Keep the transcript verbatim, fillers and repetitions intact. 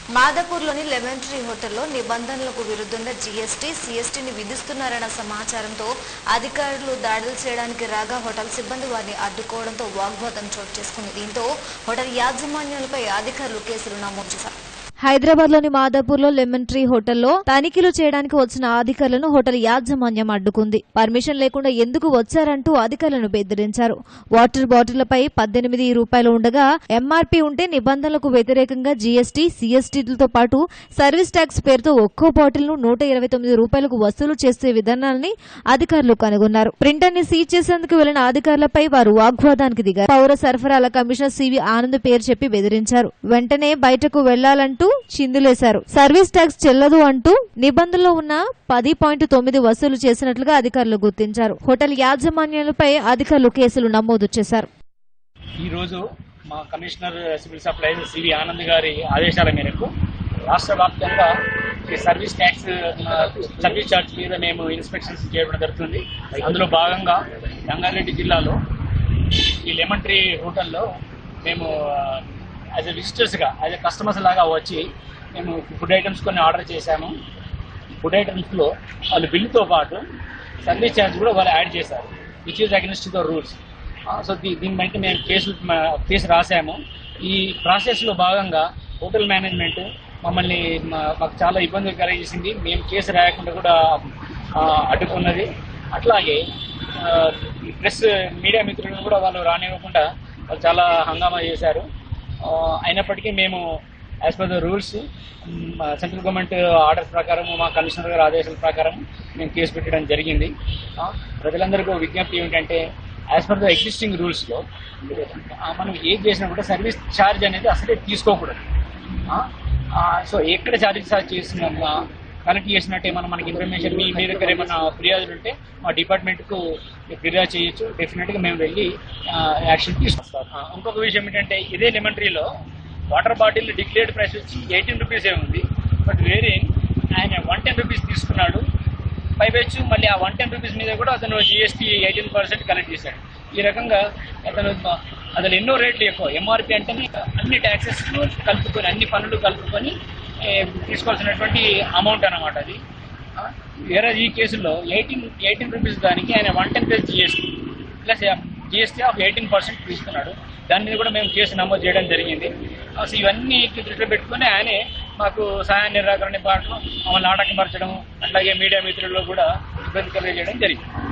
మాదాపూర్లోని lemon tree హోటల్లో నిబంధనలకు విరుద్ధంగా జీఎస్టీ సీఎస్టీని విధిస్తున్నారన్న సమాచారంతో అధికారులు దాడులు చేయడానికి రాగా హోటల్ సిబ్బంది వారిని అడ్డుకోవడంతో వాగ్వాదం చోటు చేసుకుంది. దీంతో హోటల్ యాజమాన్యాలపై అధికారులు కేసులు నమోదు చేశారు. హైదరాబాద్ లోని మాదాపూర్లో లెమన్ ట్రీ హోటల్లో తనిఖీలు చేయడానికి వచ్చిన అధికారులను హోటల్ యాజమాన్యం అడ్డుకుంది. పర్మిషన్ లేకుండా ఎందుకు వచ్చారంటూ అధికారులను బెదిరించారు. వాటర్ బాటిళ్లపై పద్దెనిమిది రూపాయలు ఉండగా ఎంఆర్పీ ఉంటే నిబంధనలకు వ్యతిరేకంగా జీఎస్టీ సీఎస్టీలతో పాటు సర్వీస్ ట్యాక్స్ పేరుతో ఒక్కో బాటిల్ ను నూట ఇరవై తొమ్మిది రూపాయలకు వసూలు చేసే విధానాన్ని అధికారులు కనుగొన్నారు. ప్రింటర్ ని సీజ్ చేసేందుకు వెళ్లిన అధికారులపై వారు వాగ్వాదానికి దిగారు. పౌర సరఫరాల కమిషనర్ సివి ఆనంద్ పేరు చెప్పి బెదిరించారు. వెంటనే బయటకు వెళ్లాలంటూ చిందులేశారు. సర్వీస్ ట్యాక్స్ చెల్లదు అంటూ నిబంధనలో ఉన్న పది పాయింట్ తొమ్మిది వసూలు చేసినట్లుగా అధికారులు గుర్తించారు. హోటల్ యాజమాన్యాలపై అధికారులు కేసులు నమోదు చేశారు. ఈ రోజు మా commissioner civil supplies C V Anand గారి ఆదేశాల మేరకు రాష్ట్ర వ్యాప్తంగా ఈ సర్వీస్ ట్యాక్స్ సర్వీస్ ఛార్జ్ మీద మేము ఇన్స్పెక్షన్స్ చేయడం జరుగుతుంది. అందులో భాగంగా రంగారెడ్డి జిల్లాలో ఈ లెమన్ ట్రీ హోటల్లో మేము యాజ్ ఎ విజిటర్స్గా యాజ్ ఎ కస్టమర్స్ లాగా వచ్చి మేము ఫుడ్ ఐటమ్స్ కొన్ని ఆర్డర్ చేశాము. ఫుడ్ ఐటమ్స్లో వాళ్ళు బిల్లుతో పాటు సర్వీస్ ఛార్జ్ కూడా వాళ్ళు యాడ్ చేశారు, which is against the rules. So దీని బట్టి మేము కేసు కేసు రాసాము. ఈ ప్రాసెస్లో భాగంగా హోటల్ మేనేజ్మెంట్ మమ్మల్ని మాకు చాలా ఇబ్బందులు కలిగేసింది. మేము కేసు రాయకుండా కూడా అడ్డుకున్నది. అట్లాగే ఈ ప్రెస్ మీడియా మిత్రులను కూడా వాళ్ళు రానివ్వకుండా వాళ్ళు చాలా హంగామా చేశారు. అయినప్పటికీ మేము as per the rules central government orders ప్రకారం మా కమిషనర్ గారి ఆదేశాల ప్రకారం మేము కేసు పెట్టడం జరిగింది. ప్రజలందరికీ విజ్ఞప్తి ఏమిటంటే యాజ్ పర్ ద ఎగ్జిస్టింగ్ రూల్స్లో మనం ఏం చేసినా కూడా సర్వీస్ ఛార్జ్ అనేది అసలే తీసుకోకూడదు. సో ఎక్కడ ఛార్జెస్ చేసిన కలెక్ట్ చేసినట్టే మనం మనకి ఇన్ఫర్మేషన్ మీ మీ దగ్గర ఏమైనా ఫిర్యాదులు ఉంటే మా డిపార్ట్మెంట్కు ఫిర్యాదు చేయొచ్చు. డెఫినెట్గా మేము వెళ్ళి యాక్షన్ తీసుకొస్తాం. ఇంకొక విషయం ఏంటంటే ఇదే లెమన్ ట్రీలో వాటర్ బాటిల్ డిక్లేర్డ్ ప్రైస్ వచ్చి ఎయిటీన్ రూపీస్ ఏ ఉంది. బట్ వేరే ఆయన వన్ టెన్ రూపీస్ తీసుకున్నాడు. పైవచ్చు మళ్ళీ ఆ వన్ టెన్ రూపీస్ మీద కూడా అతను జిఎస్టీ ఎయిటీన్ పర్సెంట్ కలెక్ట్ చేశాడు. ఈ రకంగా అతను అసలు ఎన్నో రేట్లు ఎక్కువ. ఎంఆర్పీ అంటేనే అన్ని ట్యాక్సెస్ కలుపుకొని అన్ని పన్నులు కలుపుకొని తీసుకోవాల్సినటువంటి అమౌంట్ అన్నమాట అది. వేరే ఈ కేసులో ఎయిటీన్ ఎయిటీన్ రూపీస్ దానికి ఆయన one ten plus GST plus GST of eighteen percent తీసుకున్నాడు. దాని మీద కూడా మేము కేసు నమోదు చేయడం జరిగింది. సో ఇవన్నీ దృష్టిలో పెట్టుకుని ఆయనే మాకు సహాయ నిరాకరణ పాటలు మమ్మల్ని ఆటంకపరచడం, అట్లాగే మీడియా మిత్రుల్లో కూడా ఇబ్బంది కలిగజేయడం జరిగింది.